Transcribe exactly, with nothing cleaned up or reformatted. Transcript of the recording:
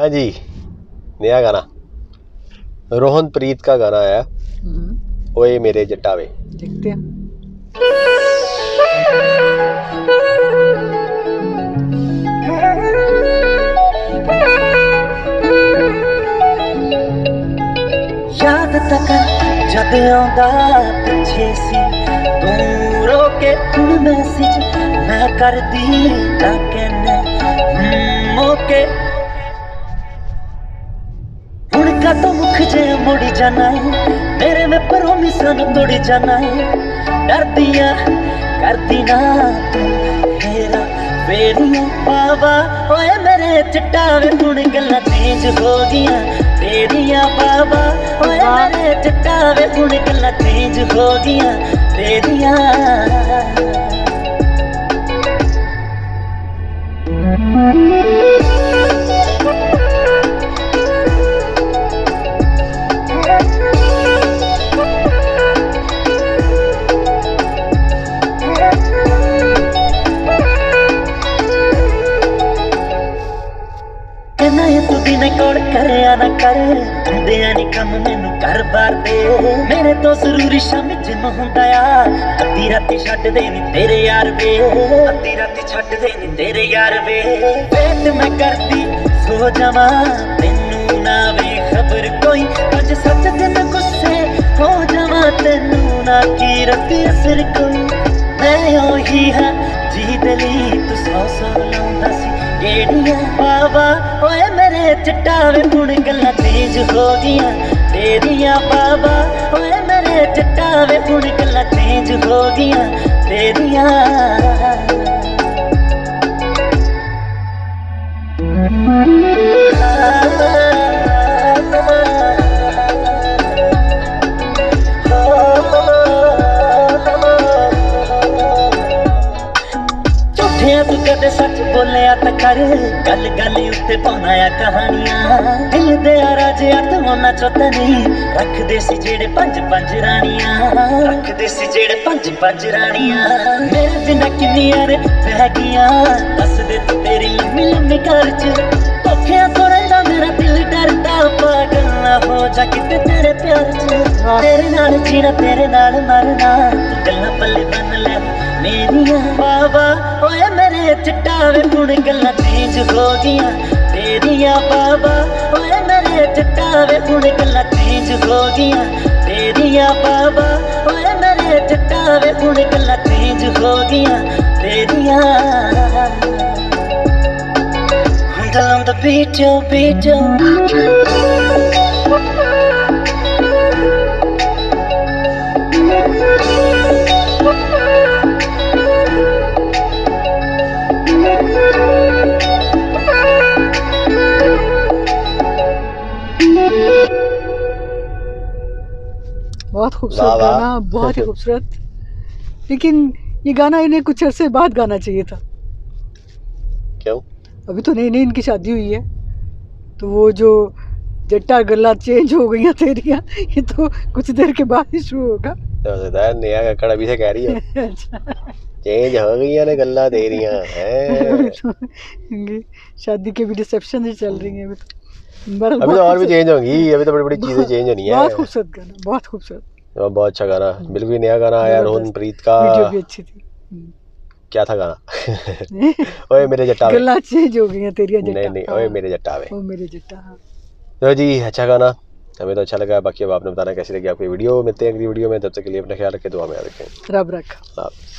जी नया गाना रोहन प्रीत का गाना आया ओए मेरे जटावे। देखते हैं। याद तक जद आंदा पिछे सी तू रोके हुण मैसेज मैं कर दी ना कहने ओके हुण का तो मुख जे मुड़ जाना है मेरे में प्रोमिसन तोड़ जाना है डर दिया कर दी ना तू हेरा फेरिया बाबा ओए मेरे चटावे हुण गल्लां चेंज हो गईयां तेरिया बाबा ओए मेरे चटावे हुण गल्लां चेंज हो गईयां तेरिया। करया ना कर दिया नी कम मैनू कर बार दे मेरे तो जरूरी शामी जिम हुंदा आ अद्धी राती छड्ड दे नी तेरे यार वे अद्धी राती छड्ड दे नी तेरे यार वे वेट मैं करदी सो जावा तेनू ना वे खबर कोई अज सच दिन गुस्से हो जावा तेनू ना की रती असर कोई मैं ओही हां जी दली तू सौ सौ लाउंदा सी गेड़िया बाबा ओए मेरे चटावे हुण गल्लां चेंज हो गईयां तेरिया बाबा ओए मेरे चटावे हुण गल्लां चेंज हो गईयां तेरिया। तू कदे सच बोलिया तो कर गल गल उत्ते पाना आ कहानियां दिल दे राजे आत्मा चौथा नहीं रखदे सी जेड़े पंज पंज रानियां रखदे सी जेड़े पंज पंज रानियां मेरे बिना किन्नियां रे बह गईयां दस दे तू तेरी लम्मी लम्मी घर च धोखियां तो रहिंदा मेरा दिल डरदा पागल ना हो जा किते तेरे प्यार च तेरे नाल जीना तेरे नाल मरना तू गल्लां पल्ले बन ले मेरिया बाबा ओए मेरे चटावे हुण गल्लां चेंज हो गईयां तेरिया बाबा ओए मेरे चटावे हुण गल्लां चेंज हो गईयां तेरिया बाबा ओए मेरे चटावे हुण गल्लां चेंज हो गईयां तेरिया। Handle on the beat yo beat yo बहुत खूबसूरत गाना, बहुत ही खूबसूरत। लेकिन ये गाना इन्हें कुछ अरसे बाद गाना चाहिए था। क्यों? अभी तो नई नई इनकी शादी हुई है तो वो जो जट्टा गल्ला चेंज हो गई तेरिया ये तो कुछ देर के बाद ही शुरू होगा। तो नया कक्कड़ अभी से कह रही है चेंज हो गई ने गल्ला तेरियां हैं शादी के भी रिसेप्शन ही चल रही है अभी तो अभी तो और भी चेंज होंगी अभी तो बड़ी बड़ी चीजें चेंज होनी है। बहुत खूबसूरत गाना, बहुत खूबसूरत, बहुत अच्छा गाना, बिल्कुल नया गाना आया रोहन प्रीत का। वीडियो भी अच्छी थी। क्या था गाना? ओए मेरे जट्टावे। गल्ला चेंज हो गई तेरिया जट्टा। नहीं नहीं ओए मेरे जट्टावे। ओ मेरे जट्टा। तो जी अच्छा गाना, हमें तो अच्छा लगा। बाकी अब आपने बताना कैसी लगी आपकी वीडियो। मिलते हैं अगली वीडियो में, तब तक के लिए अपना ख्याल रखें, दुआ में याद रखें। रब रखा।